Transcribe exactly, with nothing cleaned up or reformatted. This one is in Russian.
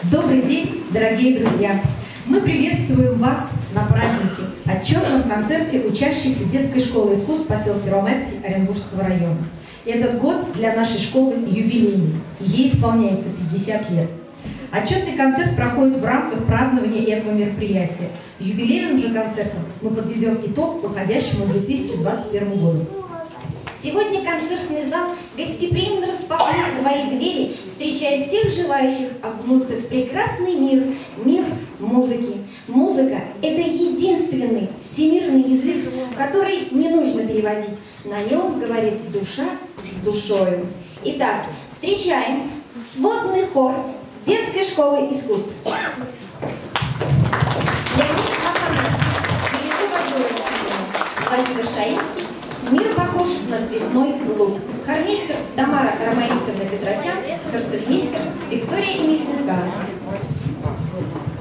Добрый день, дорогие друзья! Мы приветствуем вас на празднике, отчетном концерте учащихся детской школы искусств в поселке Первомайский Оренбургского района. Этот год для нашей школы юбилейный, ей исполняется пятьдесят лет. Отчетный концерт проходит в рамках празднования этого мероприятия. Юбилейным же концертом мы подведем итог уходящему две тысячи двадцать первому году. Сегодня концертный зал гостеприимно распахнул свои двери, встречая всех желающих окунуться в прекрасный мир, мир музыки. Музыка – это единственный всемирный язык, который не нужно переводить. На нем говорит душа с душою. Итак, встречаем сводный хор детской школы искусств. Леонид Афанасьев, Великого Владимир Шаинский. Мир похож на цветной луг. Хормейстер Тамара Ромаисовна Петросян, концертмейстер Виктория Михайловна.